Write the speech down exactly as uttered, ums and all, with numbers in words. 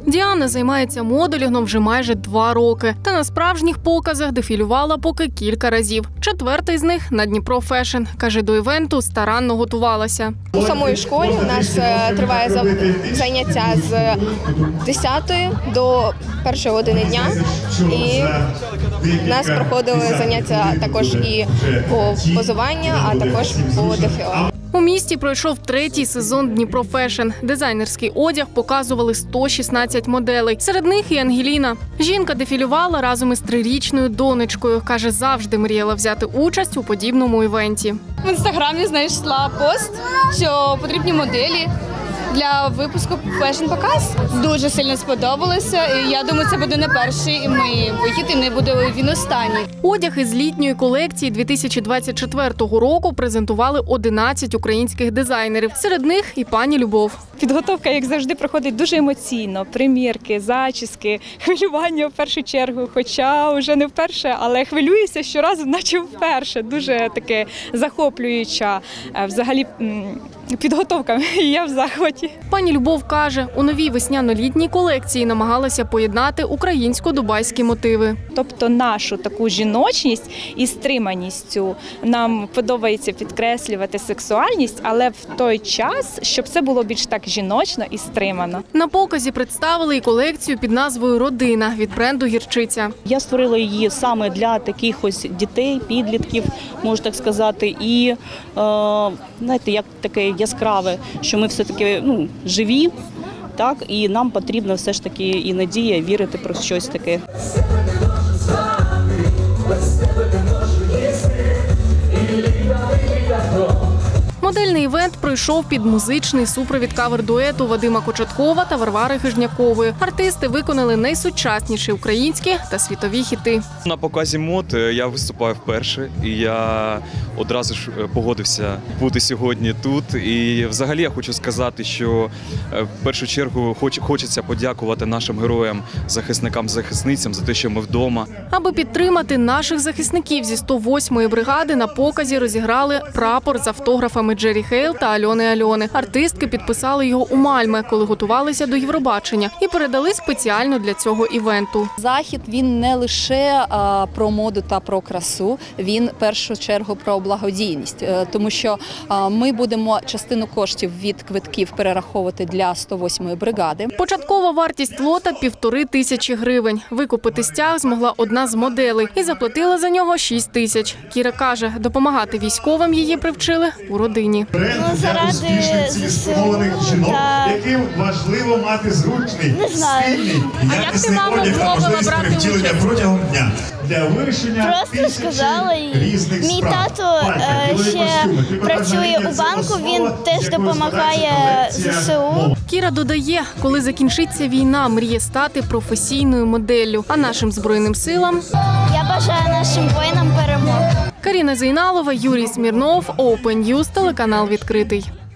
Діана займається моделінгом вже майже два роки. Та на справжніх показах дефілювала поки кілька разів. Четвертий з них на Дніпро Фешн. Каже, до івенту старанно готувалася. У самої школі у нас триває заняття з десятої до першої години дня. І у нас проходили заняття також і по позуванню, а також по дефіле. У місті пройшов третій сезон Дніпро Фешн. Дизайнерський одяг показували сто шістнадцять моделей. Серед них і Ангеліна. Жінка дефілювала разом із трирічною донечкою. Каже, завжди мріяла взяти участь у подібному івенті. В інстаграмі знайшла пост, що потрібні моделі для випуску фешн-показ. Дуже сильно сподобалося. І я думаю, це буде не перший мій вихід і не буде він останній. Одяг із літньої колекції дві тисячі двадцять четвертого року презентували одинадцять українських дизайнерів. Серед них і пані Любов. Підготовка, як завжди, проходить дуже емоційно. Примірки, зачіски, хвилювання в першу чергу. Хоча вже не вперше, але хвилююся щоразу, наче вперше. Дуже таке захоплююча взагалі підготовка. Я в захваті. Пані Любов каже, у новій весняно-літній колекції намагалася поєднати українсько-дубайські мотиви. Тобто нашу таку жіночність і стриманістю нам подобається підкреслювати сексуальність, але в той час, щоб це було більш так жіночно і стримано. На показі представили і колекцію під назвою «Родина» від бренду «Гірчиця». Я створила її саме для таких ось дітей, підлітків, можу так сказати, і, е, знаєте, як таке яскраве, що ми все-таки ну, живі, так, і нам потрібно все ж таки і надія, вірити про щось таке. Модельний івент пройшов під музичний супровід кавер-дуету Вадима Кочеткова та Варвари Хижнякової. Артисти виконали найсучасніші українські та світові хіти. На показі мод я виступаю вперше, і я одразу ж погодився бути сьогодні тут. І взагалі я хочу сказати, що в першу чергу хочеться подякувати нашим героям, захисникам, захисницям за те, що ми вдома. Аби підтримати наших захисників зі сто восьмої бригади, на показі розіграли прапор з автографами Джері Хейл та Альони Альони. Артистки підписали його у Мальме, коли готувалися до Євробачення, і передали спеціально для цього івенту. Захід, він не лише а, про моду та про красу, він в першу чергу про благодійність. Тому що а, ми будемо частину коштів від квитків перераховувати для сто восьмої бригади. Початкова вартість лота – півтори тисячі гривень. Викупити стяг змогла одна з моделей і заплатила за нього шість тисяч. Кіра каже, допомагати військовим її привчили у родині. Ну, заради ЗСУ та... яким важливо мати зручний, спільний і якісний одяг та можливість перевтілення протягом дня для вирішення Просто сказала, різних мій справ. тато ще працює у банку, він теж допомагає ЗСУ. Кіра додає, коли закінчиться війна, мріє стати професійною моделлю. А нашим Збройним силам... Я бажаю нашим воїнам перемоги. Каріна Зейналова, Юрій Смірнов, Open News, телеканал «Відкритий».